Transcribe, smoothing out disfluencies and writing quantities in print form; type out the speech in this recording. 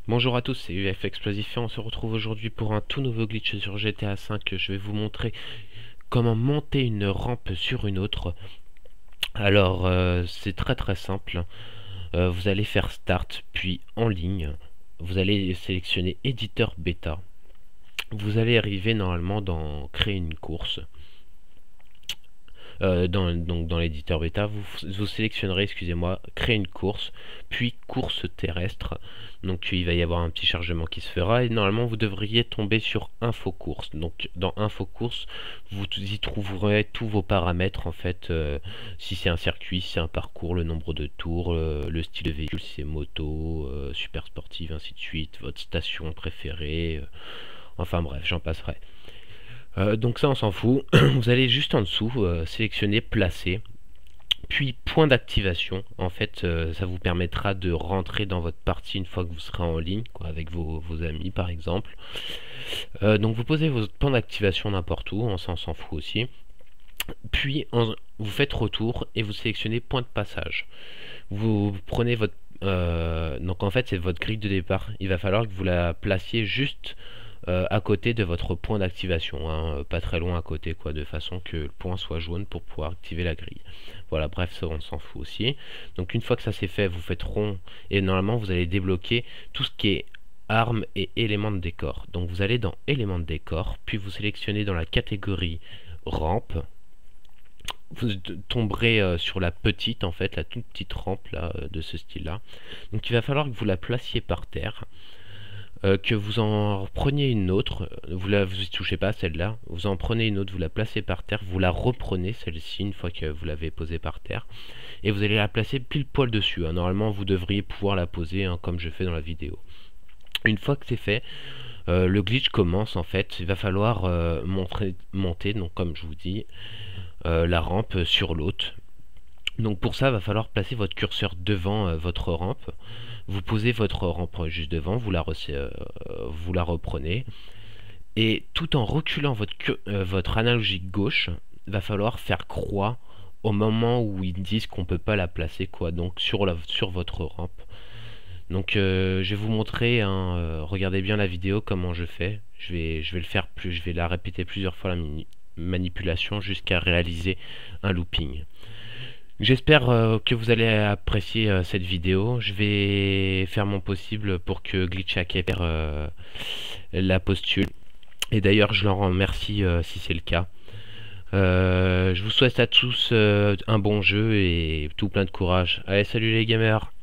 Bonjour à tous, c'est UF Explosif et on se retrouve aujourd'hui pour un tout nouveau glitch sur GTA V. Je vais vous montrer comment monter une rampe sur une autre. Alors, c'est très simple. Vous allez faire Start, puis En ligne. Vous allez sélectionner Éditeur Bêta. Vous allez arriver normalement dans Créer une course. Donc dans l'éditeur bêta, vous sélectionnerez, excusez-moi, créer une course, puis course terrestre. Donc il va y avoir un petit chargement qui se fera et normalement vous devriez tomber sur info course. Donc dans info course, vous y trouverez tous vos paramètres en fait, si c'est un circuit, si c'est un parcours, le nombre de tours, le style de véhicule, si c'est moto, super sportive, ainsi de suite, votre station préférée, enfin bref, j'en passerai. Donc ça on s'en fout. Vous allez juste en dessous sélectionner placer, puis point d'activation. En fait ça vous permettra de rentrer dans votre partie une fois que vous serez en ligne, quoi, avec vos amis par exemple. Donc vous posez votre point d'activation n'importe où, on s'en fout aussi. Puis vous faites retour et vous sélectionnez point de passage. Vous prenez votre donc en fait c'est votre grille de départ. Il va falloir que vous la placiez juste à côté de votre point d'activation, hein, pas très loin à côté, quoi, de façon que le point soit jaune pour pouvoir activer la grille. Voilà, bref, ça on s'en fout aussi. Donc une fois que ça c'est fait, vous faites rond et normalement vous allez débloquer tout ce qui est armes et éléments de décor. Donc vous allez dans éléments de décor, puis vous sélectionnez dans la catégorie rampe. Vous tomberez sur la petite, en fait, la toute petite rampe là, de ce style là. Donc il va falloir que vous la placiez par terre, que vous en preniez une autre, vous y touchez pas celle-là, vous en prenez une autre, vous la placez par terre, vous la reprenez celle-ci une fois que vous l'avez posée par terre, et vous allez la placer pile poil dessus, hein. Normalement vous devriez pouvoir la poser, hein, comme je fais dans la vidéo. Une fois que c'est fait, le glitch commence en fait, il va falloir monter, donc comme je vous dis, la rampe sur l'autre. Donc pour ça, il va falloir placer votre curseur devant votre rampe. Vous posez votre rampe juste devant, vous la reprenez. Et tout en reculant votre analogique gauche, il va falloir faire croix au moment où ils disent qu'on ne peut pas la placer, quoi, donc sur votre rampe. Donc je vais vous montrer, hein, regardez bien la vidéo comment je fais. Je vais le faire plus, je vais la répéter plusieurs fois la manipulation jusqu'à réaliser un looping. J'espère que vous allez apprécier cette vidéo. Je vais faire mon possible pour que Glitchhacker la postule. Et d'ailleurs, je leur remercie si c'est le cas. Je vous souhaite à tous un bon jeu et tout plein de courage. Allez, salut les gamers!